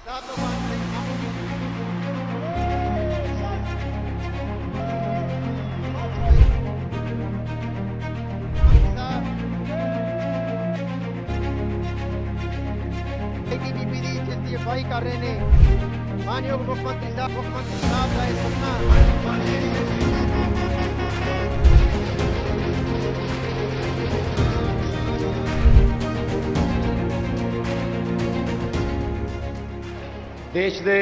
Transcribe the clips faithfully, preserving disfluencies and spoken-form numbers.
अगुवाई कर रहे हैं मानयोग मुख्यमंत्री साहब मुख्यमंत्री साहब का ये सपना देश के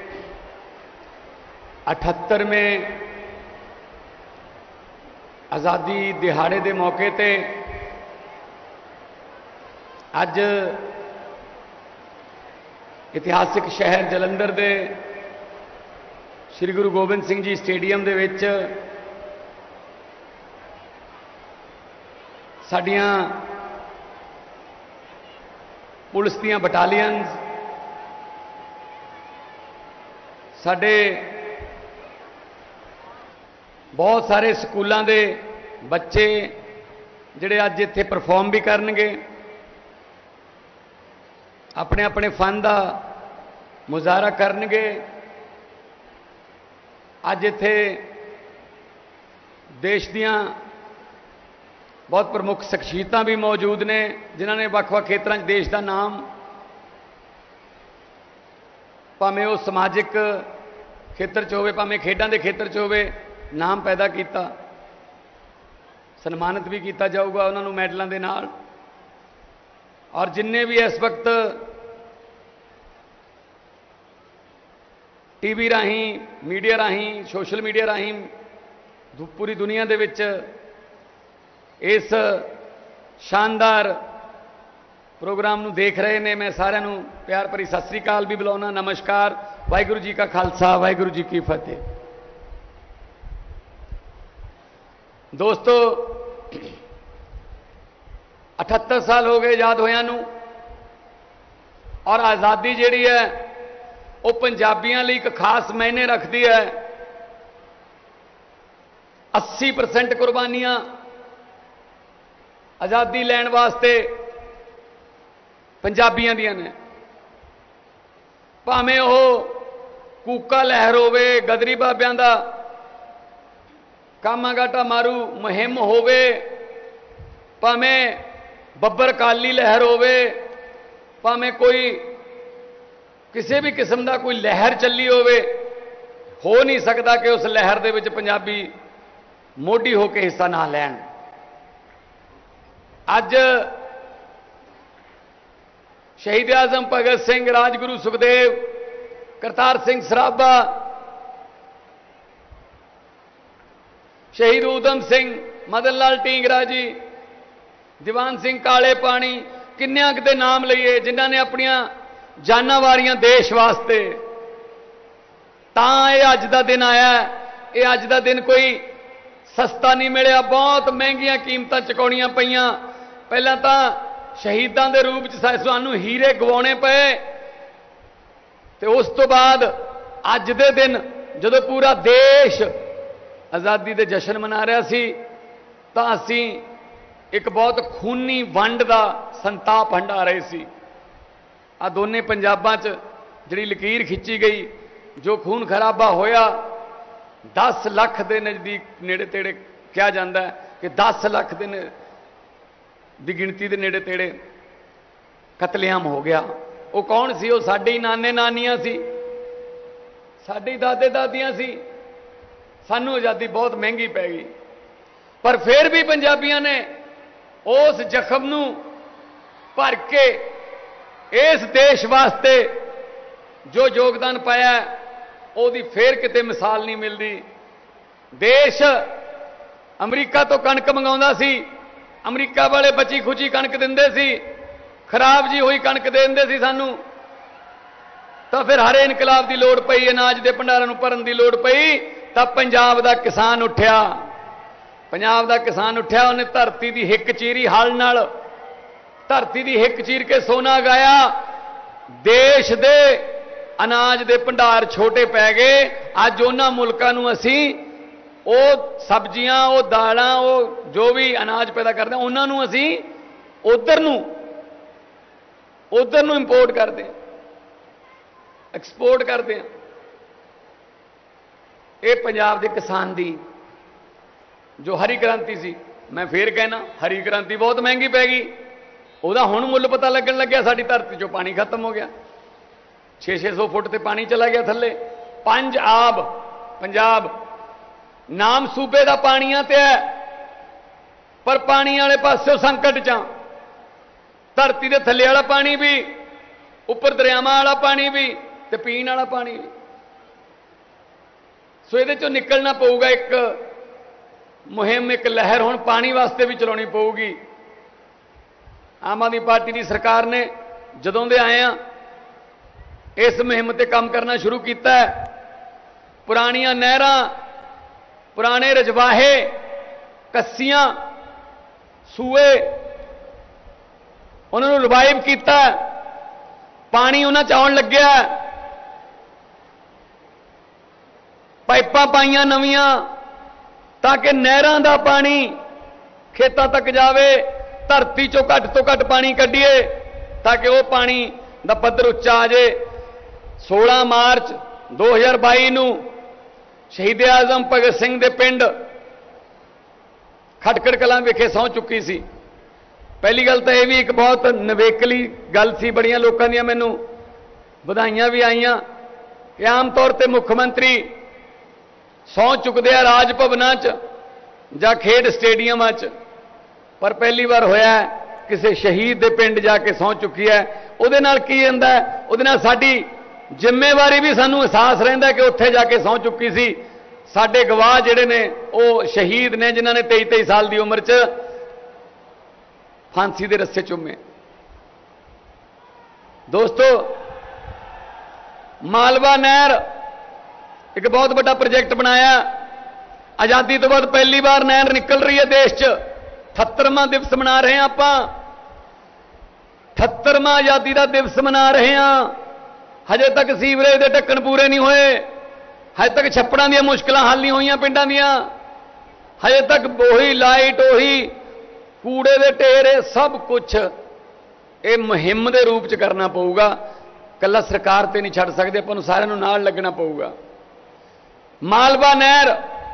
अठहत्तरवें आज़ादी दिहाड़े के मौके ते अज इतिहासिक शहर जलंधर के श्री गुरु गोबिंद सिंह जी स्टेडियम दे विच साडियां पुलिस दियां बटालियंस साडे बहुत सारे स्कूलों के बच्चे जिहड़े अज इत्थे परफॉर्म भी करनगे अपने अपने फन का मुजाहरा करनगे। अज इत्थे देश दियां बहुत प्रमुख शख्सियतां भी मौजूद ने जिन्हां ने वख-वख खेत्रां च देश का नाम भावें वो समाजिक खेत्र च होवे भावें खेडां दे खेत्र च होवे नाम पैदा किया। सन्मानित भी किया जाऊगा उन्होंने मैडलों के नाल। और जिन्ने भी इस वक्त टीवी राही मीडिया राही सोशल मीडिया राही पूरी दुनिया दे विच इस शानदार प्रोग्राम नूं देख रहे हैं, मैं सारिਆਂ नूं प्यार भरी सत श्री अकाल भी बुलाउणा। नमस्कार। वाहिगुरू जी का खालसा वाहिगुरू जी की फतेह। दोस्तों अठहत्तर साल हो गए आज़ाद होया नूं और आज़ादी जिहड़ी है वो पंजाबियों लिए एक खास मायने रखती है। अस्सी परसेंट कुर्बानियां आज़ादी लैण वास्ते पंजाबियों दियां ने। भावें वो कूका लहर होवे गदरी बाबियां दा कामा गाटा मारू मुहिम होवे भावें बब्बर काली लहर होवे भावें कोई किसी भी किस्म का कोई लहर चली होवे हो नहीं सकता कि उस लहर दे विच पंजाबी मोढी होकर हिस्सा ना लैण। अज शहीद आजम भगत सिंह राजगुरु सुखदेव करतार सिंह सराभा शहीद उधम सिंह मदन लाल ढींगरा जी दीवान सिंह काले पानी किन्ने के नाम लईए जिन्हों ने अपनिया जाना वारियां देश वास्ते। तां ये अज दा दिन आया। ये अज दा दिन कोई सस्ता नहीं मिलिया, बहुत महंगियां कीमतां चुकाउणियां पईयां। पहलां तां शहीदां दे रूप च सानूं हीरे गवाउणे पए ते उस तो बाद अज दे दिन जदों पूरा देश आज़ादी दे जश्न मना रहा सी तां असीं एक बहुत खूनी वंड का संताप हंडा रहे सी। आ दोने पंजाबां च जिहड़ी लकीर खिंची गई जो खून खराबा होया दस लख के नज़दीक नेड़े तेड़े कहा जाता है कि दस लख के दी गिणती के नेड़े तेड़े कतलेआम हो गया। वो कौन सी? वो साडे ही नाने नानियां सी, साडे ही दादे दादियां सी। सानू आज़ादी बहुत महंगी पै गई पर फिर भी पंजाबियों ने उस जख्म नूं भर के इस देश वास्ते जो योगदान पाया उसकी फिर किते मिसाल नहीं मिलती। देश अमरीका तो कणक मंगाउंदा सी, अमरीका वाले बची खुची कणक दिंदे सी, खराब जी हुई कणक दे दिंदे सी सानू। तो फिर हरे इनकलाब की लोड़ पई, अनाज के भंडारां नूं भरन की लोड़ पई, तब पंजाब का किसान उठ्या। पंजाब का किसान उठ्या, उन्हें धरती की हिक चीरी हल नाल, धरती की हिक चीर के सोना गाया। देश दे अनाज दे भंडार छोटे पै गए। अज उन्हां मुल्कां नूं असीं वो सब्जियां वो दालां वो जो भी अनाज पैदा करते हैं उन्हां नूं असीं उधर नूं उधर नूं इंपोर्ट करते। ਐਕਸਪੋਰਟ ਕਰਦੇ ਹਾਂ। ਇਹ ਪੰਜਾਬ ਦੇ ਕਿਸਾਨ ਦੀ ਜੋ ਹਰੀ ਕ੍ਰਾਂਤੀ ਸੀ, मैं फिर कहना हरी क्रांति बहुत महंगी पै गई, ਉਹਦਾ ਹੁਣ ਮੁੱਲ ਪਤਾ ਲੱਗਣ ਲੱਗਿਆ। ਸਾਡੀ ਧਰਤੀ 'ਚੋਂ ਪਾਣੀ ਖਤਮ ਹੋ ਗਿਆ, छे छे सौ फुट ਤੇ ਪਾਣੀ ਚਲਾ ਗਿਆ ਥੱਲੇ। ਪੰਜ ਆਬ ਪੰਜਾਬ ਨਾਮ ਸੂਬੇ ਦਾ ਪਾਣੀਆਂ ਤੇ ਹੈ, ਪਰ ਪਾਣੀ ਵਾਲੇ ਪਾਸਿਓਂ ਸੰਕਟ 'ਚ। ਧਰਤੀ ਦੇ ਥੱਲੇ ਵਾਲਾ ਪਾਣੀ ਵੀ, ਉੱਪਰ ਦਰਿਆਵਾਂ ਵਾਲਾ ਪਾਣੀ ਵੀ ਤੇ ਪੀਣ ਵਾਲਾ ਪਾਣੀ ਵੀ। ਸੋ ਇਹਦੇ 'ਚੋਂ ਨਿਕਲਣਾ ਪਊਗਾ। ਇੱਕ ਮੁਹਿੰਮ, ਇੱਕ ਲਹਿਰ ਹੁਣ ਪਾਣੀ ਵਾਸਤੇ ਵੀ ਚਲਾਉਣੀ ਪਊਗੀ। ਆਮ ਆਦਮੀ ਪਾਰਟੀ ਦੀ ਸਰਕਾਰ ਨੇ ਜਦੋਂ ਦੇ ਆਏ ਆ ਇਸ ਮੁਹਿੰਮ ਤੇ ਕੰਮ ਕਰਨਾ ਸ਼ੁਰੂ ਕੀਤਾ ਹੈ। ਪੁਰਾਣੀਆਂ ਨਹਿਰਾਂ, ਪੁਰਾਣੇ ਰਜਵਾਹੇ, ਕੱਸੀਆਂ, ਸੂਏ, ਉਹਨਾਂ ਨੂੰ ਰਿਵਾਈਵ ਕੀਤਾ। ਪਾਣੀ ਉਹਨਾਂ 'ਚ ਆਉਣ ਲੱਗਿਆ। ਪਾਈਪਾਂ ਪਾਈਆਂ ਨਵੀਆਂ ਤਾਂ ਕਿ ਨਹਿਰਾਂ ਦਾ ਪਾਣੀ ਖੇਤਾਂ ਤੱਕ ਜਾਵੇ। ਧਰਤੀ 'ਚੋਂ ਘੱਟ ਤੋਂ ਘੱਟ ਪਾਣੀ ਕੱਢੀਏ ਤਾਂ ਕਿ ਉਹ ਪਾਣੀ ਦਾ ਪੱਧਰ ਉੱਚਾ ਆ ਜਾਏ। सोलह मार्च दो हज़ार बाई ਨੂੰ ਸ਼ਹੀਦ ਆਜ਼ਮ ਭਗਤ ਸਿੰਘ ਦੇ ਪਿੰਡ ਖਟਕੜ ਕਲਾਂ ਵਿਖੇ ਸਹੁੰ ਚੁੱਕੀ ਸੀ। ਪਹਿਲੀ ਗੱਲ ਤਾਂ ਇਹ ਵੀ ਇੱਕ ਬਹੁਤ ਨਵੇਕਲੀ ਗੱਲ ਸੀ। ਬੜੀਆਂ ਲੋਕਾਂ ਦੀਆਂ ਮੈਨੂੰ ਵਧਾਈਆਂ ਵੀ ਆਈਆਂ ਕਿ ਆਮ ਤੌਰ ਤੇ ਮੁੱਖ ਮੰਤਰੀ ਸਹੁੰ ਚੁੱਕਦੇ ਆ ਰਾਜ ਭਵਨਾਂ 'ਚ ਜਾਂ ਖੇਡ ਸਟੇਡੀਅਮਾਂ 'ਚ, ਪਰ ਪਹਿਲੀ ਵਾਰ ਹੋਇਆ ਕਿਸੇ ਸ਼ਹੀਦ ਦੇ ਪਿੰਡ ਜਾ ਕੇ ਸਹੁੰ ਚੁੱਕੀ ਹੈ। ਉਹਦੇ ਨਾਲ ਕੀ ਹੁੰਦਾ? ਉਹਦੇ ਨਾਲ ਸਾਡੀ ਜ਼ਿੰਮੇਵਾਰੀ ਵੀ ਸਾਨੂੰ ਅਹਿਸਾਸ ਰਹਿੰਦਾ ਕਿ ਉੱਥੇ ਜਾ ਕੇ ਸਹੁੰ ਚੁੱਕੀ ਸੀ। ਸਾਡੇ ਗਵਾਹ ਜਿਹੜੇ ਨੇ ਉਹ ਸ਼ਹੀਦ ਨੇ ਜਿਨ੍ਹਾਂ ਨੇ तेईस तेईस ਸਾਲ ਦੀ ਉਮਰ 'ਚ ਫਾਂਸੀ ਦੇ ਰੱਸੇ ਚੁੰਮੇ। ਦੋਸਤੋ, ਮਾਲਵਾ ਨਹਿਰ ਇੱਕ ਬਹੁਤ ਵੱਡਾ ਪ੍ਰੋਜੈਕਟ ਬਣਾਇਆ। ਆਜ਼ਾਦੀ ਤੋਂ ਬਾਅਦ ਪਹਿਲੀ ਵਾਰ ਨਹਿਰ ਨਿਕਲ ਰਹੀ ਹੈ ਦੇਸ਼ 'ਚ। ਅਠੱਤਰਵਾਂ ਦਿਵਸ ਮਨਾ ਰਹੇ ਹਾਂ ਆਪਾਂ, ਅਠੱਤਰਵਾਂ ਆਜ਼ਾਦੀ ਦਾ ਦਿਵਸ ਮਨਾ ਰਹੇ ਹਾਂ। ਹਜੇ ਤੱਕ ਸੀਵਰੇਜ ਦੇ ਢੱਕਣ ਪੂਰੇ ਨਹੀਂ ਹੋਏ, ਹਜੇ ਤੱਕ ਛੱਪੜਾਂ ਦੀਆਂ ਮੁਸ਼ਕਲਾਂ ਹੱਲ ਨਹੀਂ ਹੋਈਆਂ ਪਿੰਡਾਂ ਦੀਆਂ, ਹਜੇ ਤੱਕ ਉਹੀ ਲਾਈਟ, ਉਹੀ ਕੂੜੇ ਦੇ ਢੇਰ, ਸਭ ਕੁਝ ਇਹ ਮੁਹਿੰਮ ਦੇ ਰੂਪ 'ਚ ਕਰਨਾ ਪਊਗਾ। ਕੱਲਾ ਸਰਕਾਰ ਤੇ ਨਹੀਂ ਛੱਡ ਸਕਦੇ, ਆਪਾਂ ਨੂੰ ਸਾਰਿਆਂ ਨੂੰ ਨਾਲ ਲੱਗਣਾ ਪਊਗਾ। ਮਾਲਵਾ ਨਹਿਰ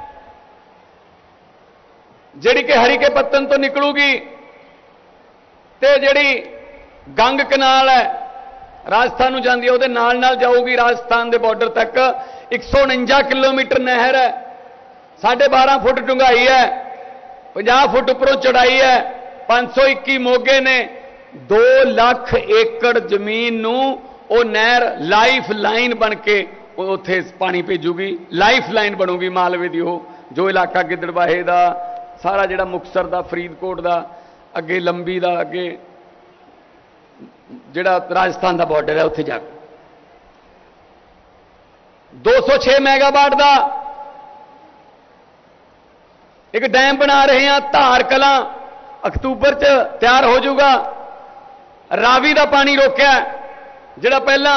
ਜਿਹੜੀ ਕਿ ਹਰੀਕੇ ਪੱਤਨ ਤੋਂ ਨਿਕਲੂਗੀ ਤੇ ਜਿਹੜੀ ਗੰਗ ਕਨਾਲ ਹੈ ਰਾਜਸਥਾਨ ਨੂੰ ਜਾਂਦੀ ਹੈ, ਉਹਦੇ ਨਾਲ ਨਾਲ ਜਾਊਗੀ ਰਾਜਸਥਾਨ ਦੇ ਬਾਰਡਰ ਤੱਕ। एक सौ उनंजा किलोमीटर नहर है, साढ़े बारह फुट डूंघाई है, पचास फुट उपरों चढ़ाई है, पांच सौ इक्की मोगे ने, दो लाख एकड़ जमीन नू वो नहर लाइफ लाइन बन के उत्थे पानी भेजूगी। लाइफ लाइन बनूगी मालवे दी। वो जो इलाका गिद्दड़बाहे दा, सारा जिहड़ा मुक्तसर दा, फरीदकोट दा, अगे लंबी दा, अगे जिहड़ा राजस्थान दा बॉर्डर है, उत्थे जाके दो सौ छे मैगावाट का एक डैम बना रहे हैं। धार कलां अक्तूबर च तैयार हो जाऊगा। रावी का पानी रोकिया, जिहड़ा पहला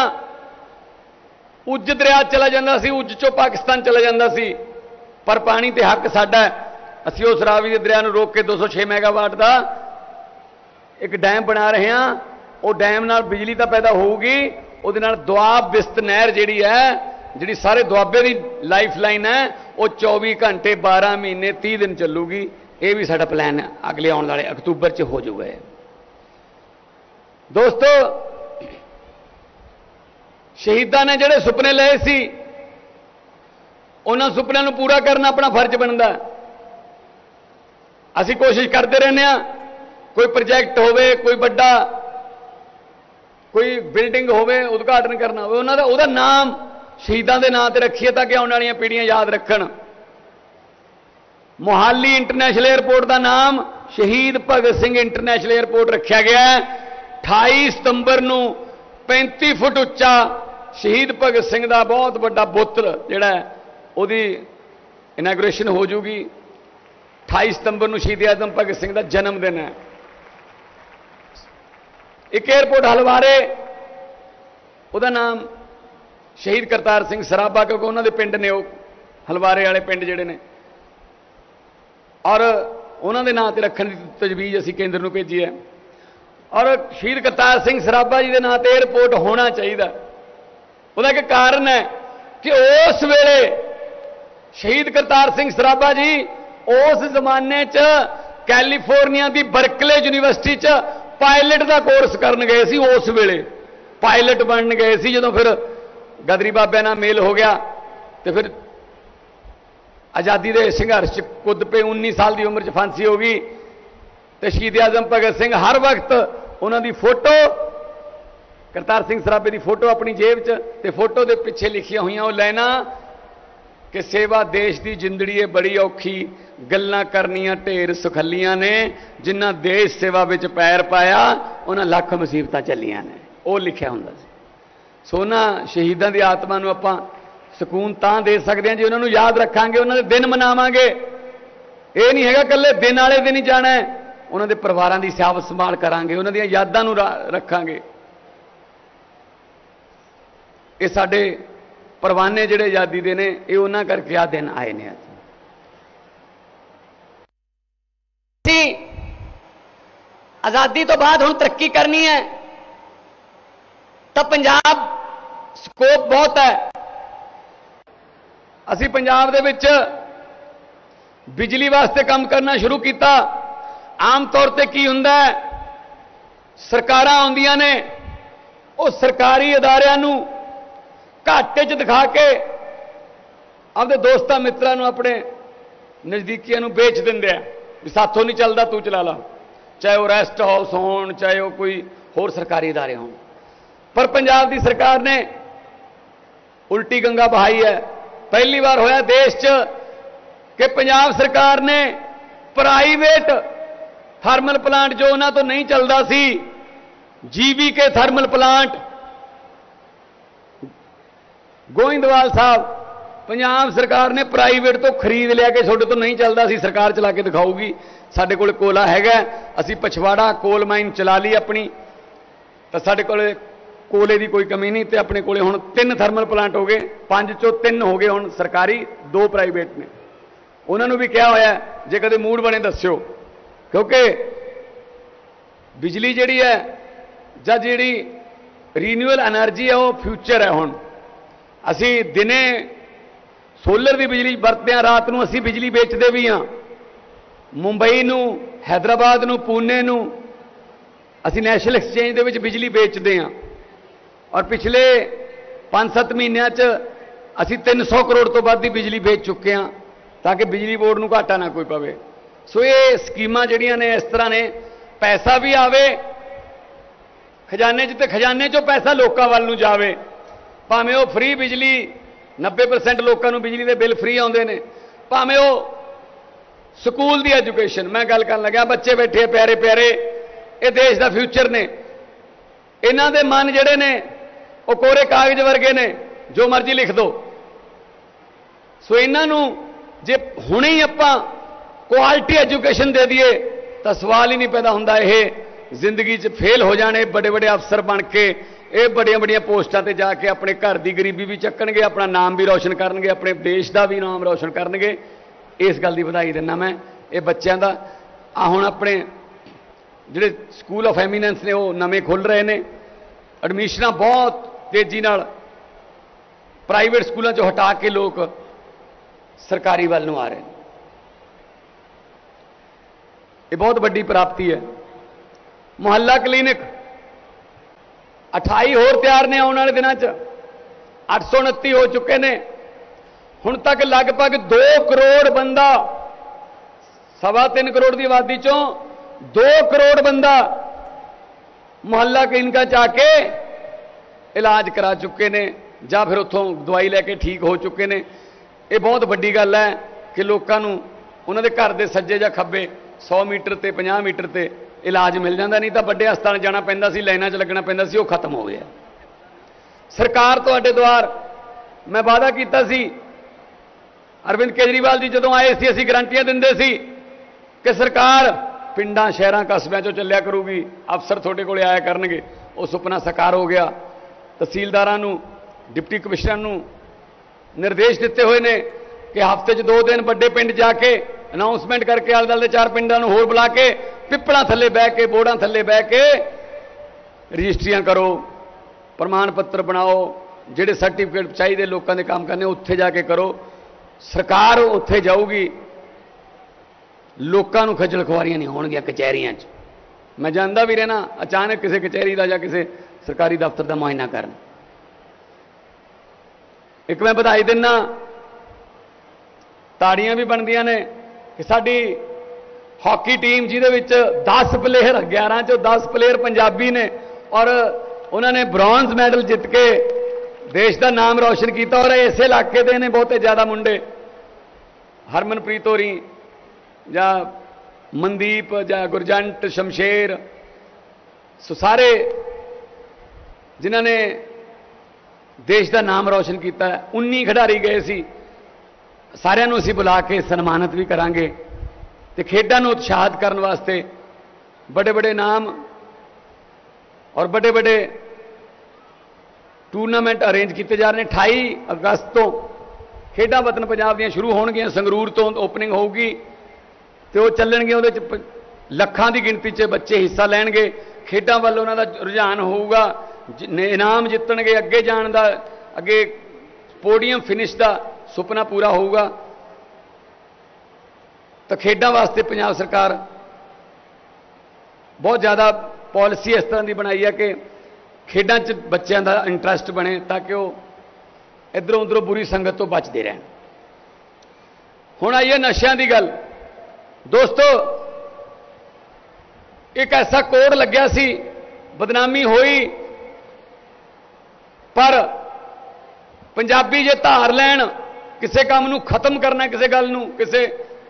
उज दरिया चला जाता सी, उज चों पाकिस्तान चला जाता सी, पर पानी ते हक साडा है। असीं उस रावी के दरिया नूं रोक के दो सौ छे मैगावाट का एक डैम बना रहे हैं। वो डैम नाल बिजली तो पैदा होगी, उहदे नाल दुआब बिस्त नहर जिहड़ी है, जिहड़ी सारे दुआबे की लाइफ लाइन है, वो चौबीस घंटे बारह महीने तीस दिन चलूगी। ये भी साडा प्लान है, अगले आने वाले अक्तूबर च हो जाऊगा। दोस्तों, शहीदां ने जिहड़े सुपने लए सी, उन्हां सुपनिਆਂ ਨੂੰ पूरा करना अपना फर्ज बनता। असीं कोशिश करते रहने हैं, कोई प्रोजेक्ट होवे, कोई बड़ा कोई बिल्डिंग होवे, उद्घाटन करना होवे, उन्हां दा उहदा नाम शहीदों के नाम से रखिए ताकि आने वाली पीढ़ियां याद रखन। मोहाली इंटरनेशनल एयरपोर्ट का नाम शहीद भगत सिंह इंटरनेशनल एयरपोर्ट रखा गया है। अठाई सितंबर को पैंतीस फुट उच्चा शहीद भगत सिंह का बहुत बड़ा बुत जिहड़ा उहदी इनैगुरेशन हो जूगी। अठाई सितंबर को शहीद आजम भगत सिंह का जन्मदिन है। एक एयरपोर्ट हलवारे, उहदा नाम शहीद करतार सिंह सराभा, क्योंकि उन्होंने पिंड ने वो हलवारे वाले पिंड जिहड़े ने, और उन्होंने नाम से रखने की तजवीज़ असीं केंद्र नूं भेजी है। और शहीद करतार सिंह सराभा जी के नाम से एयरपोर्ट होना चाहिए। ਉਹਦਾ ਇੱਕ ਕਾਰਨ ਹੈ कि उस वेले शहीद करतार सिंह सराभा जी उस जमाने च कैलीफोर्निया की बर्कले यूनिवर्सिटी च पायलट का कोर्स करन गए सी। उस वेले पायलट बन गए सी। जो फिर गदरी बाबे नाल मेल हो गया तो फिर आज़ादी के संघर्ष च कुद पे उन्नीस साल की उम्र च फांसी हो गई। तो शहीद आजम भगत सिंह हर वक्त उन्होंने फोटो करतार सिंह सराभे की फोटो अपनी जेब च ते फोटो के पिछे लिखिया हुई वो लाइना कि सेवा देश की जिंदड़ी बड़ी औखी गल्लां करनियां ढेर सुखलियां ने जिन्ना देश सेवा विच पैर पाया उन्हां लख मुसीबतां चलियां ने वो लिखिया हुंदा सी। सो उन्हां शहीदां दी आत्मा नूं आपां सकून तां दे सकदे हां जे उन्हां नूं याद रखांगे उन्हां दे दिन मनावांगे। ये नहीं हैगा कल्ले दिन वाले दिन ही जाना है, उन्हां दे परिवारां दी साफ संभाल करांगे, उन्हां दीयां यादां नूं रखांगे। ये साडे परवाने जिहड़े आज़ादी दे ने ये उन्हां करके आ दिन आए ने। आज़ादी तो बाद हुण तरक्की करनी है तो पंजाब स्कोप बहुत है। असी पंजाब दे विच बिजली वास्ते काम करना शुरू किया। आम तौर पर की हुंदा है सरकारां आउंदियां ने वो सरकारी अदारियां नूं घाटे च दिखा के अपने दोस्तां मित्रां नूं अपने नज़दीकियां नूं बेच दिंदे आ भी साथों नहीं चलता तू चला ला, चाहे वो रेस्ट हाउस होण चाहे वो कोई होर सरकारी इदारे होण। पर पंजाब की सरकार ने उल्टी गंगा बहाई है। पहली बार होया देश च कि पंजाब सरकार ने प्राइवेट थर्मल प्लांट जो उन्हां तो नहीं चलता सी जीवी के थर्मल प्लांट गोइंदवाल साहब पंजाब सरकार ने प्राइवेट तो खरीद लिया कि छोटे तो नहीं चलता सी सरकार चला के दिखाऊगी। साडे कोल कोला हैगा, असी पछवाड़ा कोल माइन चला ली अपनी, तो साडे कोल कोले की कोई कमी नहीं। तो अपने कोले हुण तीन थर्मल प्लांट हो गए, पांच चो तीन हो गए हुण सरकारी, दो प्राइवेट ने। उन्होंने भी कहा होया जे कदे मूड बने दस्यो, क्योंकि बिजली जिहड़ी है जां जिहड़ी रीन्यूअल एनर्जी है वो फ्यूचर है। हुण असी दिने सोलर की बिजली वरतते हैं, रात को असी बिजली बेचते भी हाँ। मुंबई नूं, हैदराबाद नूं, पुणे नूं असी नैशनल एक्सचेंज दे विच बिजली बेचते हैं। और पिछले पांच सत्त महीनों च असी तीन सौ करोड़ तो वध की बिजली बेच चुके हैं ताकि बिजली बोर्ड नूं घाटा ना कोई पवे। सो ये स्कीमां जिहड़ियां ने इस तरह ने पैसा भी आवे खजाने च, ते खजाने चों पैसा लोकां वल नूं जावे। भावें वो फ्री बिजली नब्बे परसेंट लोगों को बिजली के बिल फ्री आते हैं, भावें वो स्कूल की एजुकेशन। मैं गल कर लगा बच्चे बैठे प्यारे प्यारे ये देश का फ्यूचर ने, इन्हां दे मन जिहड़े ने वो कोरे कागज वर्गे ने, जो मर्जी लिख दो। सो इन्हां नूं जे हुणे ही आपां क्वालिटी एजुकेशन दे दिए तो सवाल ही नहीं पैदा हुंदा ये जिंदगी च फेल हो जाने बड़े बड़े अफसर बन के ये बड़िया बड़िया पोस्टां ते जाके अपने घर की गरीबी भी चक्कणगे, अपना नाम भी रोशन करनगे, अपने देश का भी नाम रोशन करनगे। इस गल की बधाई दिना मैं ये बच्चों का। आ हुण अपने जिहड़े स्कूल ऑफ एमीनेंस ने वो नवे खुल रहे हैं, एडमिशनां बहुत तेजी नाल प्राइवेट स्कूलों चों हटा के लोग सरकारी वल नूं आ रहे हैं। ये बहुत वड्डी प्राप्ति है। मुहल्ला क्लीनिक अठाई होर तैयार ने आने वाले दिनों च, अठ सौ उनती हो चुके हैं। हुण तक लगभग दो करोड़ बंदा, सवा तीन करोड़ की आबादी चों दो करोड़ बंदा मुहल्ला क्लीनिकां च आके इलाज करा चुके हैं जां फिर उत्थों दवाई लैके ठीक हो चुके हैं। ये बहुत वड्डी गल है कि लोगों नूं उन्हां दे घर दे सज्जे जां खब्बे सौ मीटर ते पचास मीटर ते इलाज मिल जाता, नहीं तो बड़े हस्पताल जाना पैंदा सी, लाइनां च लगना पैंदा सी, वो खत्म हो गया। सरकार तुहाडे द्वार मैं वादा कीता सी, अरविंद केजरीवाल जी जदों आए सी असीं गारंटियां दिंदे सी कि सरकार पिंडां शहरां कस्बिਆਂ चों ਚੱਲਿਆ करूगी, अफसर तुहाडे कोले आया करनगे। वो सुपना साकार हो गया। तहसीलदारां नूं डिप्टी कमिश्नर नूं निर्देश दिते हुए ने कि हफ्ते च दो दिन बड़े पिंड जाके अनाउंसमेंट करके आले दुआले चार पिंडां नूं होर बुला के पिपड़ा थले बह के बोर्डां थले बह के रजिस्ट्रियां करो, प्रमाण पत्र बनाओ, ਜਿਹੜੇ ਸਰਟੀਫਿਕੇਟ ਚਾਹੀਦੇ ਲੋਕਾਂ ਦੇ ਕੰਮ ਕਰਨੇ ਉੱਥੇ ਜਾ ਕੇ ਕਰੋ। ਸਰਕਾਰ ਉੱਥੇ ਜਾਊਗੀ, ਲੋਕਾਂ ਨੂੰ ਖੱਜਲ ਖੁਆਰੀਆਂ ਨਹੀਂ ਹੋਣਗੀਆਂ ਕਚਹਿਰੀਆਂ 'ਚ। ਮੈਂ ਜਾਂਦਾ ਵੀ ਰਹਿਣਾ, ਅਚਾਨਕ ਕਿਸੇ ਕਚਹਿਰੀ ਦਾ ਜਾਂ ਕਿਸੇ ਸਰਕਾਰੀ ਦਫ਼ਤਰ ਦਾ ਮੁਆਇਨਾ ਕਰਨ। ਇੱਕ ਮੈਂ ਵਧਾਈ ਦਿੰਦਾ, ਤਾੜੀਆਂ ਵੀ ਬਣਦੀਆਂ ਨੇ ਕਿ ਸਾਡੀ ਹਾਕੀ ਟੀਮ ਜਿਹਦੇ ਵਿੱਚ ਦਸ ਪਲੇਅਰ, ਗਿਆਰਾਂ ਚੋਂ ਦਸ ਪਲੇਅਰ ਪੰਜਾਬੀ ਨੇ ਔਰ ਉਹਨਾਂ ਨੇ ਬ੍ਰੌਂਜ਼ ਮੈਡਲ ਜਿੱਤ ਕੇ ਦੇਸ਼ ਦਾ ਨਾਮ ਰੌਸ਼ਨ ਕੀਤਾ। ਔਰ ਇਸੇ ਇਲਾਕੇ ਦੇ ਨੇ ਬਹੁਤੇ ਜ਼ਿਆਦਾ ਮੁੰਡੇ, ਹਰਮਨਪ੍ਰੀਤ ਹੋਰੀ ਜਾਂ ਮਨਦੀਪ ਜਾਂ ਗੁਰਜੰਟ, ਸ਼ਮਸ਼ੇਰ, ਸੋ ਸਾਰੇ ਜਿਨ੍ਹਾਂ ਨੇ ਦੇਸ਼ ਦਾ ਨਾਮ ਰੌਸ਼ਨ ਕੀਤਾ। ਉੱਨੀ ਖਿਡਾਰੀ ਗਏ ਸੀ, ਸਾਰਿਆਂ ਨੂੰ ਅਸੀਂ ਬੁਲਾ ਕੇ ਸਨਮਾਨਿਤ ਵੀ ਕਰਾਂਗੇ ਤੇ ਖੇਡਾਂ ਨੂੰ ਉਤਸ਼ਾਹਿਤ ਕਰਨ ਵਾਸਤੇ ਬੜੇ ਬੜੇ ਨਾਮ ਔਰ ਬੜੇ ਬੜੇ ਟੂਰਨਾਮੈਂਟ ਅਰੇਂਜ ਕੀਤੇ ਜਾ ਰਹੇ ਨੇ। ਅਠਾਈ ਅਗਸਤ ਤੋਂ ਖੇਡਾਂ ਵਤਨ ਪੰਜਾਬ ਦੀਆਂ ਸ਼ੁਰੂ ਹੋਣਗੀਆਂ, ਸੰਗਰੂਰ ਤੋਂ ਓਪਨਿੰਗ ਹੋਊਗੀ ਤੇ ਉਹ ਚੱਲਣਗੇ। ਉਹਦੇ 'ਚ ਲੱਖਾਂ ਦੀ ਗਿਣਤੀ 'ਚ ਬੱਚੇ ਹਿੱਸਾ ਲੈਣਗੇ। ਖੇਡਾਂ ਵੱਲ ਉਹਨਾਂ ਦਾ ਰੁਝਾਨ ਹੋਊਗਾ, ਇਨਾਮ ਜਿੱਤਣਗੇ, ਅੱਗੇ ਜਾਣ ਦਾ, ਅੱਗੇ ਪੋਡੀਅਮ ਫਿਨਿਸ਼ ਦਾ ਸੁਪਨਾ ਪੂਰਾ ਹੋਊਗਾ। ਤਾਂ ਖੇਡਾਂ ਵਾਸਤੇ ਪੰਜਾਬ ਸਰਕਾਰ ਬਹੁਤ ਜ਼ਿਆਦਾ ਪਾਲਿਸੀ ਇਸ ਤਰ੍ਹਾਂ ਦੀ ਬਣਾਈ ਹੈ ਕਿ ਖੇਡਾਂ 'ਚ ਬੱਚਿਆਂ ਦਾ ਇੰਟਰਸਟ ਬਣੇ ਤਾਂ ਕਿ ਉਹ ਇੱਧਰੋਂ ਉੱਧਰੋਂ ਬੁਰੀ ਸੰਗਤ ਤੋਂ ਬਚਦੇ ਰਹਿਣ। ਹੁਣ ਆਈਏ ਨਸ਼ਿਆਂ ਦੀ ਗੱਲ। ਦੋਸਤੋ, ਇੱਕ ਐਸਾ ਕੋਡ ਲੱਗਿਆ ਸੀ, ਬਦਨਾਮੀ ਹੋਈ, ਪਰ ਪੰਜਾਬੀ ਜੇ ਧਾਰ ਲੈਣ, ਕਿਸੇ ਕੰਮ ਨੂੰ ਖਤਮ ਕਰਨਾ, ਕਿਸੇ ਗੱਲ ਨੂੰ, ਕਿਸੇ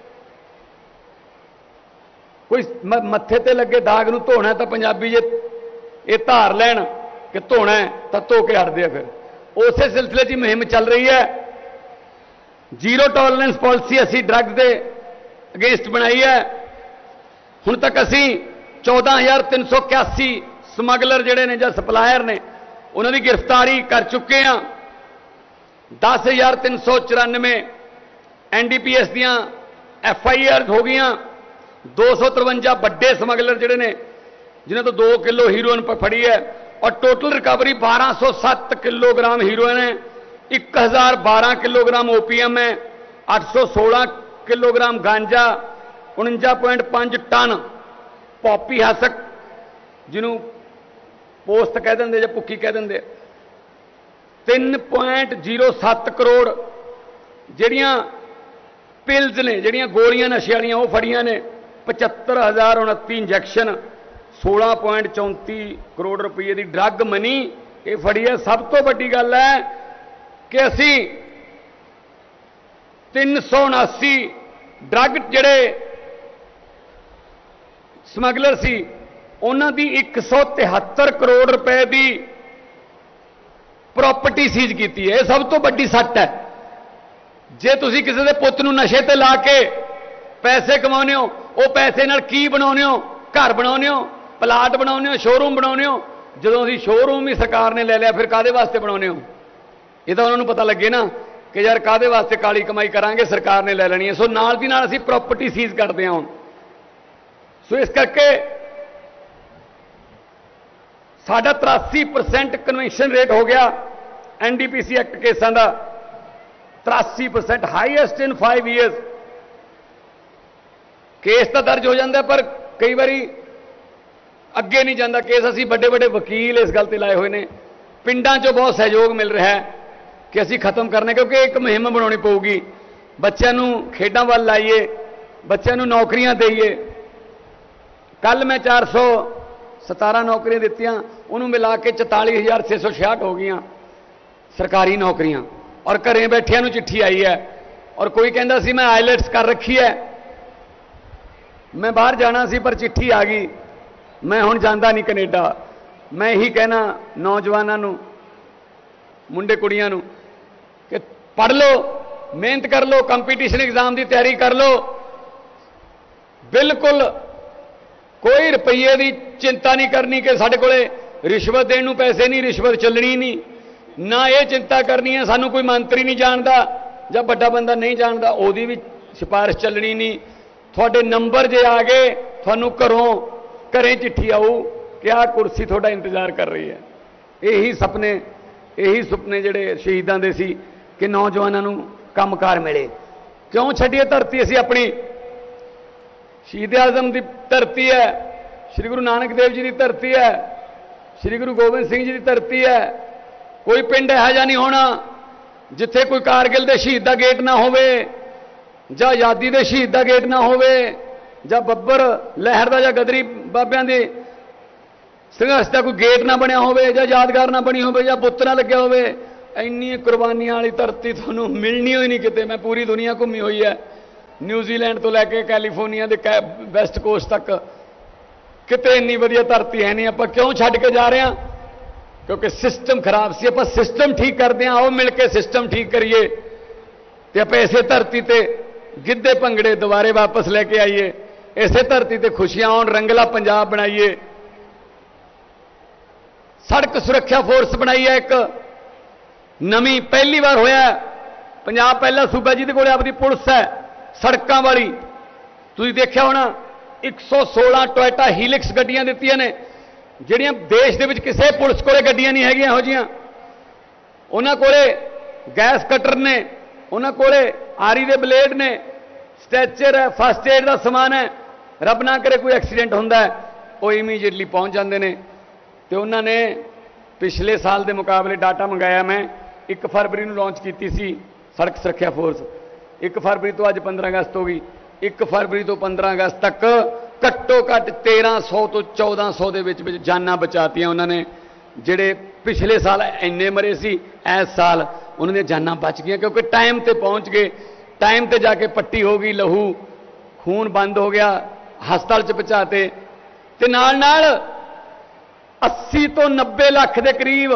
ਕੋਈ ਮੱਥੇ ਤੇ ਲੱਗੇ ਦਾਗ ਨੂੰ ਧੋਣਾ, ਤਾਂ ਪੰਜਾਬੀ ਜੇ ਇਹ ਧਾਰ ਲੈਣ ਕਿ ਧੋਣਾ ਤਾਂ ਧੋ ਕੇ ਹਟਦੇ ਆ। ਫਿਰ ਉਸੇ ਸਿਲਸਿਲੇ 'ਚ ਮੁਹਿੰਮ ਚੱਲ ਰਹੀ ਹੈ। ਜ਼ੀਰੋ ਟੋਲਰੈਂਸ ਪਾਲਿਸੀ ਅਸੀਂ ਡਰੱਗ ਦੇ ਅਗੇਂਸਟ ਬਣਾਈ ਹੈ। ਹੁਣ ਤੱਕ ਅਸੀਂ ਚੌਦਾਂ ਹਜ਼ਾਰ ਤਿੰਨ ਸੌ ਇਕਿਆਸੀ ਸਮਗਲਰ ਜਿਹੜੇ ਨੇ ਜਾਂ ਸਪਲਾਇਰ ਨੇ ਉਹਨਾਂ ਦੀ ਗ੍ਰਿਫਤਾਰੀ ਕਰ ਚੁੱਕੇ ਹਾਂ। ਦਸ ਹਜ਼ਾਰ ਤਿੰਨ ਸੌ ਚੁਰਾਨਵੇਂ ਐਨ ਡੀ ਪੀ ਐਸ ਦੀਆਂ ਐਫ ਆਈ ਆਰ ਹੋ ਗਈਆਂ। ਦੋ ਸੌ ਤਰਵੰਜਾ ਵੱਡੇ ਸਮਗਲਰ ਜਿਹੜੇ ਨੇ ਜਿਨ੍ਹਾਂ ਤੋਂ ਦੋ ਕਿਲੋ ਹੀਰੋਇਨ ਫੜੀ ਹੈ ਔਰ ਟੋਟਲ ਰਿਕਵਰੀ ਬਾਰਾਂ ਸੌ ਸੱਤ ਕਿਲੋਗ੍ਰਾਮ ਹੀਰੋਇਨ ਹੈ, ਇੱਕ ਹਜ਼ਾਰ ਬਾਰਾਂ ਕਿਲੋਗ੍ਰਾਮ ਓ ਪੀ ਐਮ ਹੈ, ਅੱਠ ਸੌ ਸੋਲਾਂ ਕਿਲੋਗ੍ਰਾਮ ਗਾਂਜਾ, ਉਣੰਜਾ ਪੁਆਇੰਟ ਪੰਜ ਟਨ ਪੌਪੀ ਹਸਕ ਜਿਹਨੂੰ ਪੋਸਟ ਕਹਿ ਦਿੰਦੇ ਜਾਂ ਭੁੱਕੀ ਕਹਿ ਦਿੰਦੇ, ਤਿੰਨ ਪੁਆਇੰਟ ਜ਼ੀਰੋ ਸੱਤ ਕਰੋੜ ਜਿਹੜੀਆਂ ਪਿਲਜ਼ ਨੇ, ਜਿਹੜੀਆਂ ਗੋਲੀਆਂ ਨਸ਼ੇ ਵਾਲੀਆਂ ਉਹ ਫੜੀਆਂ ਨੇ, ਪਝੱਤਰ ਹਜ਼ਾਰ ਉਨੱਤੀ ਇੰਜੈਕਸ਼ਨ, ਸੋਲਾਂ ਪੁਆਇੰਟ ਚੌਂਤੀ ਕਰੋੜ ਰੁਪਏ ਦੀ ਡਰੱਗ ਮਨੀ ਇਹ ਫੜੀ ਹੈ। ਸਭ ਤੋਂ ਵੱਡੀ ਗੱਲ ਹੈ ਕਿ ਅਸੀਂ ਤਿੰਨ ਸੌ ਉਨਾਸੀ ਡਰੱਗ ਜਿਹੜੇ ਸਮਗਲਰ ਸੀ ਉਹਨਾਂ ਦੀ ਇੱਕ ਸੌ ਤਿਹੱਤਰ ਕਰੋੜ ਰੁਪਏ ਦੀ ਪ੍ਰਾਪਰਟੀ ਸੀਜ਼ ਕੀਤੀ ਹੈ। ਇਹ ਸਭ ਤੋਂ ਵੱਡੀ ਸੱਟ ਹੈ। ਜੇ ਤੁਸੀਂ ਕਿਸੇ ਦੇ ਪੁੱਤ ਨੂੰ ਨਸ਼ੇ ਤੇ ਲਾ ਕੇ ਪੈਸੇ ਕਮਾਉਂਦੇ ਹੋ, ਉਹ ਪੈਸੇ ਨਾਲ ਕੀ ਬਣਾਉਂਦੇ ਹੋ? ਘਰ ਬਣਾਉਂਦੇ ਹੋ, ਪਲਾਟ ਬਣਾਉਂਦੇ ਹੋ, ਸ਼ੋਰੂਮ ਬਣਾਉਂਦੇ ਹੋ। ਜਦੋਂ ਅਸੀਂ ਸ਼ੋਰੂਮ ਵੀ ਸਰਕਾਰ ਨੇ ਲੈ ਲਿਆ, ਫਿਰ ਕਾਹਦੇ ਵਾਸਤੇ ਬਣਾਉਂਦੇ ਹੋ? ਇਹ ਤਾਂ ਉਹਨਾਂ ਨੂੰ ਪਤਾ ਲੱਗੇ ਨਾ ਕਿ ਯਾਰ ਕਾਹਦੇ ਵਾਸਤੇ ਕਾਲੀ ਕਮਾਈ ਕਰਾਂਗੇ, ਸਰਕਾਰ ਨੇ ਲੈ ਲੈਣੀ ਹੈ। ਸੋ ਨਾਲ ਦੀ ਨਾਲ ਅਸੀਂ ਪ੍ਰਾਪਰਟੀ ਸੀਜ਼ ਕਰਦੇ ਹਾਂ। ਸੋ ਇਸ ਕਰਕੇ ਸਾਡਾ ਤਰਾਸੀ ਪਰਸੈਂਟ ਕਨਵੈਕਸ਼ਨ ਰੇਟ ਹੋ ਗਿਆ ਐਨ ਡੀ ਪੀ ਸੀ ਐਕਟ ਕੇਸਾਂ ਦਾ, ਤਰਾਸੀ percent, highest in five years. Case ਤਾਂ ਦਰਜ ਹੋ ਜਾਂਦਾ ਪਰ ਕਈ ਵਾਰੀ ਅੱਗੇ ਨਹੀਂ ਜਾਂਦਾ ਕੇਸ। ਅਸੀਂ ਵੱਡੇ ਵੱਡੇ ਵਕੀਲ ਇਸ ਗੱਲ ਤੇ ਲਾਏ ਹੋਏ ਨੇ। ਪਿੰਡਾਂ 'ਚੋਂ ਬਹੁਤ ਸਹਿਯੋਗ ਮਿਲ ਰਿਹਾ ਹੈ ਕਿ ਅਸੀਂ ਖਤਮ ਕਰਨੇ, ਕਿਉਂਕਿ ਇੱਕ ਮੁਹਿੰਮ ਬਣਾਉਣੀ ਪਊਗੀ। ਬੱਚਿਆਂ ਨੂੰ ਖੇਡਾਂ ਵੱਲ ਲਾਈਏ, ਬੱਚਿਆਂ ਨੂੰ ਨੌਕਰੀਆਂ ਦੇਈਏ। ਕੱਲ ਮੈਂ ਚਾਰ ਸੌ ਸਤਾਰਾਂ ਨੌਕਰੀਆਂ ਦਿੱਤੀਆਂ, ਉਹਨੂੰ ਮਿਲਾ ਕੇ ਚੁਤਾਲੀ ਹਜ਼ਾਰ ਛੇ ਸੌ ਛਿਆਹਠ ਹੋ ਗਈਆਂ ਸਰਕਾਰੀ ਨੌਕਰੀਆਂ। ਔਰ ਘਰੇ ਬੈਠਿਆਂ ਨੂੰ ਚਿੱਠੀ ਆਈ ਹੈ। ਔਰ ਕੋਈ ਕਹਿੰਦਾ ਸੀ ਮੈਂ ਆਈਲੈਟਸ ਕਰ ਰੱਖੀ ਹੈ, ਮੈਂ ਬਾਹਰ ਜਾਣਾ ਸੀ ਪਰ ਚਿੱਠੀ ਆ ਗਈ, ਮੈਂ ਹੁਣ ਜਾਂਦਾ ਨਹੀਂ ਕੈਨੇਡਾ। ਮੈਂ ਇਹੀ ਕਹਿਣਾ ਨੌਜਵਾਨਾਂ ਨੂੰ, ਮੁੰਡੇ ਕੁੜੀਆਂ ਨੂੰ ਕਿ ਪੜ੍ਹ ਲਓ, ਮਿਹਨਤ ਕਰ ਲਓ, ਕੰਪੀਟੀਸ਼ਨ ਐਗਜ਼ਾਮ ਦੀ ਤਿਆਰੀ ਕਰ ਲਓ। ਬਿਲਕੁਲ ਕੋਈ ਰੁਪਈਏ ਦੀ ਚਿੰਤਾ ਨਹੀਂ ਕਰਨੀ ਕਿ ਸਾਡੇ ਕੋਲੇ ਰਿਸ਼ਵਤ ਦੇਣ ਨੂੰ ਪੈਸੇ ਨਹੀਂ, ਰਿਸ਼ਵਤ ਚੱਲਣੀ ਨਹੀਂ। ਨਾ ਇਹ ਚਿੰਤਾ ਕਰਨੀ ਹੈ ਸਾਨੂੰ ਕੋਈ ਮੰਤਰੀ ਨਹੀਂ ਜਾਣਦਾ ਜਾਂ ਵੱਡਾ ਬੰਦਾ ਨਹੀਂ ਜਾਣਦਾ, ਉਹਦੀ ਵੀ ਸਿਫਾਰਿਸ਼ ਚੱਲਣੀ ਨਹੀਂ। ਤੁਹਾਡੇ ਨੰਬਰ ਜੇ ਆ ਗਏ, ਤੁਹਾਨੂੰ ਘਰੋਂ ਘਰੇ ਚਿੱਠੀ ਆਊ ਕਿ ਆਹ ਕੁਰਸੀ ਤੁਹਾਡਾ ਇੰਤਜ਼ਾਰ ਕਰ ਰਹੀ ਹੈ। ਇਹੀ ਸੁਪਨੇ यही सुपने जिहड़े शहीदां दे सी कि नौजवानों नूं कंमकार मिले। क्यों छड्डीए धरती असीं अपनी? शहीद आजम की धरती है, श्री गुरु नानक देव जी की धरती है, श्री गुरु गोबिंद सिंह जी की धरती है। कोई पिंड इहो जिहा नहीं होना जिथे कोई कारगिल के शहीद का गेट ना होवे, जां आज़ादी के शहीद का गेट ना होवे, जां बब्बर लहर का, जां गदरी बाबियां दे संघर्ष का कोई गेट ना बनया होवे, जां यादगार ना बनी होवे, जां बुत ना लग्या होवे। इन्नी कुर्बानियां वाली धरती तुहानूं मिलनी ही नहीं किते। मैं पूरी दुनिया घूमी हुई है, न्यूजीलैंड तो लैके कैलीफोर्निया के वैस्ट कोस्ट तक, किते इन्नी वधिया धरती है नहीं। आपां क्यों छड्ड के जा रहे हैं? क्योंकि सिस्टम खराब सी। आपां सिस्टम ठीक करते हैं, आओ मिल के सिस्टम ठीक करिए ते आपां इसे धरती ते गिद्धे भंगड़े दोबारे वापस लेके आइए, इसे धरती ते खुशियां आउण, रंगला पंजाब बनाइए। सड़क सुरक्षा फोर्स बनाई है एक नवी, पहली बार होया पंजाब पहला सूबा जिहदे कोल अपनी पुलिस है सड़कों वाली। तुसीं देखिया होना एक सौ सोलह टोयटा हीलिक्स गड्डियां दित्तियां ने, जिहड़ियां देश दे विच किसी पुलिस कोले गड्डियां नहीं हैगियां इहो जिहियां। उन्हां कोले गैस कटर ने, उन्हां कोले आरी दे ब्लेड ने, स्ट्रैचर है, फस्ट एड का समान है। रब ना करे कोई एक्सीडेंट हुंदा है, वो इमीजिएटली पहुंच जाते हैं। तो उन्होंने पिछले साल के मुकाबले डाटा मंगाया, मैं एक फरवरी को लॉन्च की सी सड़क सुरक्षा फोर्स। एक फरवरी तो अज पंद्रह अगस्त हो गई, एक फरवरी तो पंद्रह अगस्त तक घट्टो घट्ट तेरह सौ तो चौदह सौ के जाना बचातियां उन्होंने। जिहड़े पिछले साल इन्ने मरे सी, इस साल उन्होंने जाना बच गई, क्योंकि टाइम ते पहुंच गए, टाइम ते जाके पट्टी हो गई, लहू खून बंद हो गया, हस्पताल च पहुंचाते। ते नाल नाल अस्सी तो नब्बे लाख के करीब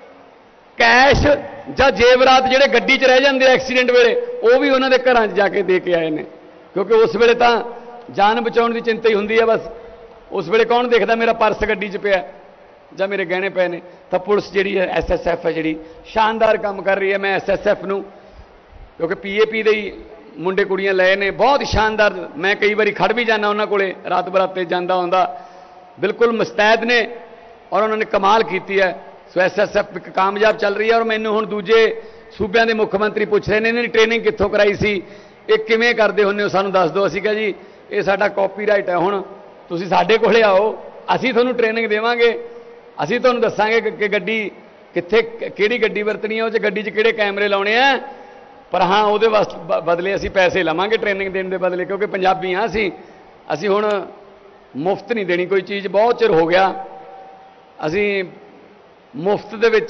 कैश ਜਾਂ जेवरात ਜਿਹੜੇ ਗੱਡੀ 'ਚ ਰਹਿ ਜਾਂਦੇ ਐਕਸੀਡੈਂਟ ਵੇਲੇ, ਉਹ ਵੀ ਉਹਨਾਂ ਦੇ ਘਰਾਂ 'ਚ ਜਾ ਕੇ ਦੇ ਕੇ ਆਏ ਨੇ। ਕਿਉਂਕਿ ਉਸ ਵੇਲੇ ਤਾਂ ਜਾਨ ਬਚਾਉਣ ਦੀ ਚਿੰਤਾ ਹੀ ਹੁੰਦੀ ਹੈ ਬਸ। ਉਸ ਵੇਲੇ ਕੌਣ ਦੇਖਦਾ ਮੇਰਾ ਪਰਸ ਗੱਡੀ 'ਚ ਪਿਆ ਜਾਂ ਮੇਰੇ ਗਹਿਣੇ ਪਏ ਨੇ। ਤਾਂ ਪੁਲਿਸ ਜਿਹੜੀ ਹੈ ਐਸ ਐਸ ਐਫ ਹੈ ਜਿਹੜੀ ਸ਼ਾਨਦਾਰ ਕੰਮ ਕਰ ਰਹੀ ਹੈ। ਮੈਂ ਐਸ ਐਸ ਐਫ ਨੂੰ ਕਿਉਂਕਿ ਪੀ ਏ ਪੀ ਦੇ ਹੀ ਮੁੰਡੇ ਕੁੜੀਆਂ ਲਏ ਨੇ, ਬਹੁਤ ਸ਼ਾਨਦਾਰ। ਮੈਂ ਕਈ ਵਾਰੀ ਖੜ ਵੀ ਜਾਂਦਾ ਉਹਨਾਂ ਕੋਲੇ, ਰਾਤ ਬਰਾਤੇ ਜਾਂਦਾ ਆਉਂਦਾ, ਬਿਲਕੁਲ ਮੁਸਤੈਦ ਨੇ ਔਰ ਉਹਨਾਂ ਨੇ ਕਮਾਲ ਕੀਤੀ ਹੈ। सो एस एस एफ एक कामयाब चल रही है। और मैनू हुण दूजे सूबे के मुख्य मंत्री पूछ रहे हैं इन्होंने ट्रेनिंग कित्थों कराई सी, ये किवें करते हुंदे हो, सानूं दस दो। असीं कहा जी ये साडा कॉपीराइट है, हुण तुसीं साडे कोले आओ, असीं तुहानूं ट्रेनिंग देवांगे, असीं तुहानूं दस्सांगे कि गड्डी कित्थे किहड़ी गड्डी वरतनी है, उह च गड्डी च किहड़े कैमरे लाउणे आ। पर हाँ उहदे वास्ते बदले असीं पैसे लवांगे ट्रेनिंग देण दे बदले, क्योंकि पंजाबी हाँ असीं असीं हुण मुफ्त नहीं देनी कोई चीज़। बहुत चिर हो गया असीं मुफ्त दे विच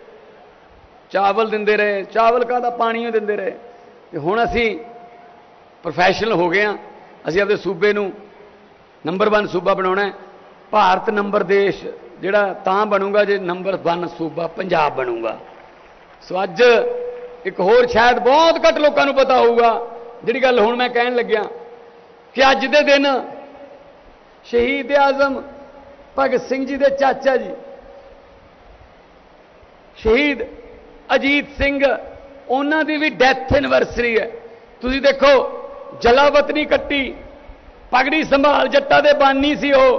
चावल दिंदे रहे, चावल का पानी दिंदे रहे। ते हुण असीं प्रोफैशनल हो गए हैं। असीं अपने सूबे नूं नंबर वन सूबा बनाउणा है। भारत नंबर देश जिहड़ा तां बनूगा जे नंबर वन सूबा पंजाब बनूगा। सो अज एक होर शायद बहुत घट लोगों को पता होगा जिहड़ी गल हुण मैं कहण लग्या कि अज दे दिन शहीद आजम भगत सिंह जी दे चाचा जी शहीद अजीत सिंह, उन्हां दी भी डैथ एनिवर्सरी है। तुसीं देखो जलावतनी कट्टी, पगड़ी संभाल जट्टा दे बानी सी, वो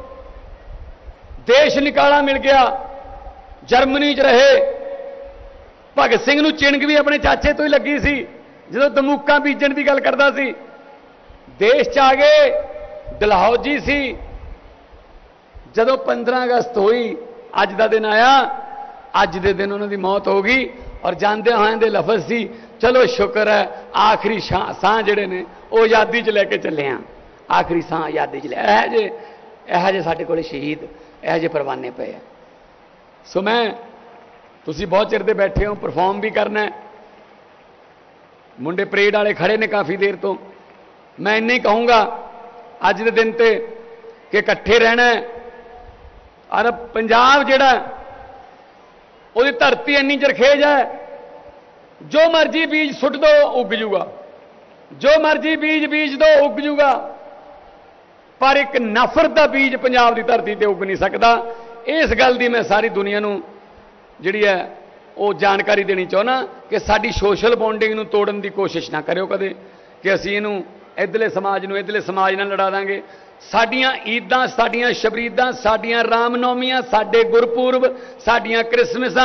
देश निकाला मिल गया, जर्मनी च रहे। भगत सिंह नूं चिणग भी अपने चाचे तो ही लगी सी, जदों दमूकां बीजण की गल करदा सी। देश च आ गए, डलहौजी सी, जदों पंद्रह अगस्त हुई, अज दा दिन आया, अज दे दिन उन्होंने मौत हो गई। और जाते हुए दे लफज सी चलो शुक्र है आखिरी साह जिहड़े ने वो आज़ादी च लैके चले हैं, आखिरी साह आज़ादी च ले। यह जे यह जे साडे कोले शहीद यह जे परवाने पे है। सो मैं तुसीं बहुत चिर दे बैठे हो, परफॉर्म भी करना है, मुंडे परेड वाले खड़े ने काफ़ी देर तो। मैं इन्ना ही कहूँगा अज दे दिन ते कि इकट्ठे रहना है। और पंजाब जिहड़ा ਉਹਦੀ ਧਰਤੀ ਇੰਨੀ ਜਰਖੇਜ है, जो मर्जी बीज सुट दो उग जूगा, जो मर्जी बीज बीज दो उग जूगा, पर एक नफरत का बीज पंजाब की धरती ते उग नहीं सकता। इस गल की मैं सारी दुनिया नूं जिहड़ी है वो जानकारी देनी चाहना कि साडी सोशल बॉन्डिंग नूं तोड़न की कोशिश ना करियो कदे कि असीं इहनूं इधरले समाज नूं इधरले समाज नाल लड़ा दांगे। साडियां ईदां, साडियां शबरीदां, साडियां रामनौमियां, साडे गुरपुरब, साडियां क्रिसमसां,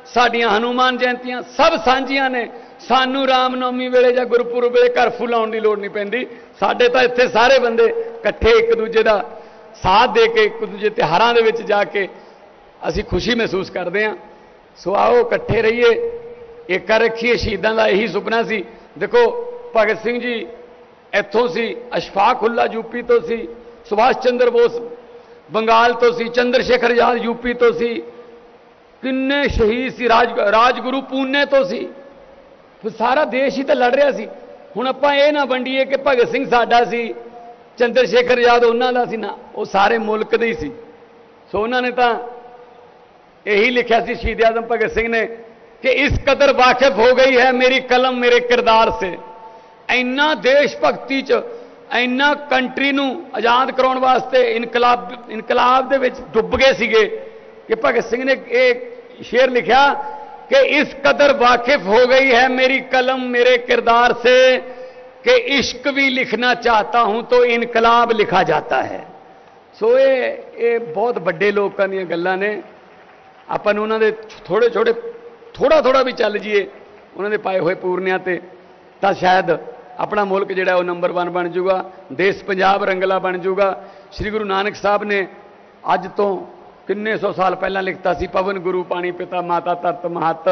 साडियां हनुमान जयंतियां सब सांझियां ने। सानू रामनवमी वेले जां गुरपुरब वेले कर्फ्यू लाउण दी लोड़ नहीं पैंदी। साडे तां इत्थे सारे बंदे इकट्ठे एक दूजे दा साथ दे के एक दूजे त्योहारां दे विच जाके असीं खुशी महसूस करदे हां। सो आओ इकट्ठे रहिए, एकता रखिए। शहीदां दा यही सुपना सी। देखो भगत सिंह जी इत्थों सी, अशफाक उल्ला यूपी तो सी, सुभाष चंद्र बोस बंगाल तो सी, चंद्रशेखर आजाद यूपी तो सी, किन्ने शहीद सी, राज राजगुरु पूने तो सी। तो सारा देश ही तो लड़ रहा सी। हुण आपां इह ना वंडीए कि भगत सिंह साडा सी, चंद्रशेखर आजाद उन्हां दा सी, ना, वो सारे मुल्क दे ही सी। सो उन्होंने तो यही लिखा सी शहीद आजम भगत सिंह ने कि इस कदर वाकिफ हो गई है मेरी कलम मेरे किरदार से। इन्ना देश भगती च, इन्ना कंट्री नूं आजाद कराउण वास्ते इनकलाब इनकलाब दे विच डुब गए सीगे कि भगत सिंह ने एक शेर लिखा कि इस कदर वाकिफ हो गई है मेरी कलम मेरे किरदार से कि इश्क भी लिखना चाहता हूं तो इनकलाब लिखा जाता है। सो ये ये बहुत बड़े लोगों दी गल्लां ने। अपन उन्होंने थोड़े छोटे थोड़ा थोड़ा भी चल जाइए उन्होंने पाए हुए पूर्णिया ते तो शायद अपना मुल्क जिहड़ा वो नंबर वन बन जूगा, देश पंजाब रंगला बन जूगा। श्री गुरु नानक साहब ने अज तो किन्ने सौ साल पहला लिखता सी पवन गुरु पानी पिता माता धरत महत।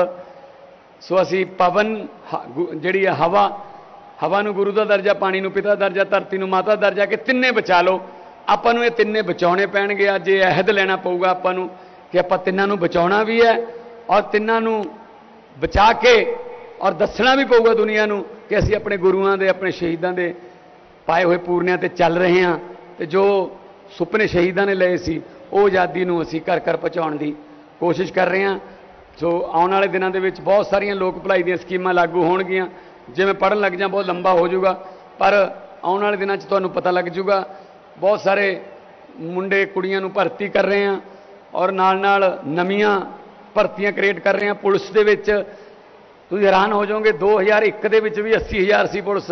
सो असी पवन जिहड़ी हवा हवा नूं गुरु का दर्जा, पानी नूं पिता दर्जा, धरती नूं माता दर्जा कि तिन्ने बचा लो। आपां नूं ये तिन्ने बचाउणे पैणगे। अज ये अहद लेना पऊगा आपां नूं कि आपां तिन्नां नूं बचाउणा भी है और तिन्नां नूं बचा के और दसना भी पऊगा दुनिया नूं कि असीं अपने गुरुआं दे अपने शहीदां दे पाए हुए पूर्णियां ते चल रहे हैं। ते जो सुपने शहीदां ने लए सी वो आज़ादी नूं असीं घर घर पहुँचाउण दी कोशिश कर रहे हैं। सो आउण वाले दिनां दे विच बहुत सारियां लोक भलाई दीयां स्कीमां लागू होणगीਆਂ। जे मैं पढ़न लग जा बहुत लंबा हो जाऊगा, पर आउण वाले दिनां 'च तुहानूं पता लग जूगा। बहुत सारे मुंडे कुड़ियां नूं भर्ती कर रहे हैं और नाल नाल नवीआं भर्तियां क्रिएट कर रहे हैं पुलिस दे विच। तुसीं हैरान हो जाओगे, दो हज़ार एक दे विच भी अस्सी हज़ार सी पुलिस,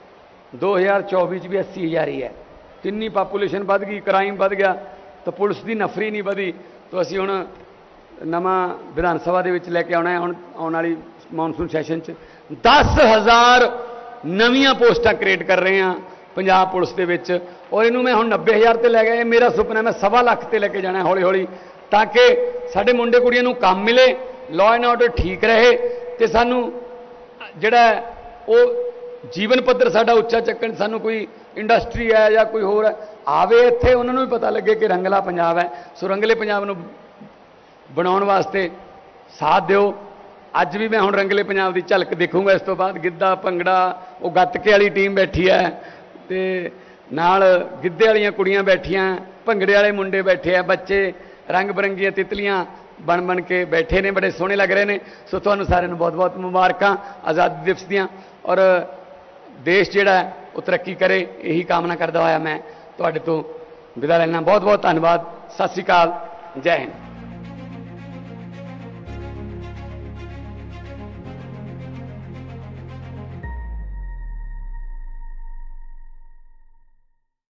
दो हज़ार चौबी च भी अस्सी हज़ार ही है। कितनी पापूलेशन बढ़ गई, क्राइम बढ़ गया तो पुलिस की नफरी नहीं बढ़ी। तो असीं हुण नवां विधान सभा दे विच लैके आउणा है हुण आउण वाली मॉनसून सैशन च दस हज़ार नवीआं पोस्टां क्रिएट कर रहे हैं पंजाब पुलिस दे विच। और इनू मैं हुण नब्बे हज़ार ते लै गया। मेरा सुपना मैं सवा लख ते लैके जाना हौली हौली ताकि साडे मुंडे कुड़ियां नूं काम मिले, लॉ एंड ऑर्डर ठीक रहे ते सानू जिहड़ा वो जीवन पद्धर साडा उच्चा चक्कण, सानू कोई इंडस्ट्री है या कोई होर है आवे इत्थे उन्हां नूं भी पता लगे कि रंगला पंजाब है। सो रंगले पंजाब नूं बनाउण वास्ते साथ दिओ। अज भी मैं हुण रंगले पंजाब की झलक देखूंगा। इस तो बाद गिद्धा भंगड़ा वो गत्के वाली टीम बैठी है ते नाल गिद्धे वालियां कुड़ियां बैठियां, भंगड़े वाले मुंडे बैठे हैं, बच्चे रंग बिरंगियां तितलियां बन बन के बैठे ने, बड़े सोहने लग रहे हैं। सो तुहानूं सारिआं नूं बहुत बहुत मुबारकां आज़ादी दिवस दियां। और देश जिहड़ा है वो तरक्की करे यही कामना करदा होया मैं तुहाडे तों विदा लैना। बहुत बहुत धन्नवाद। सत श्री अकाल। जय हिंद।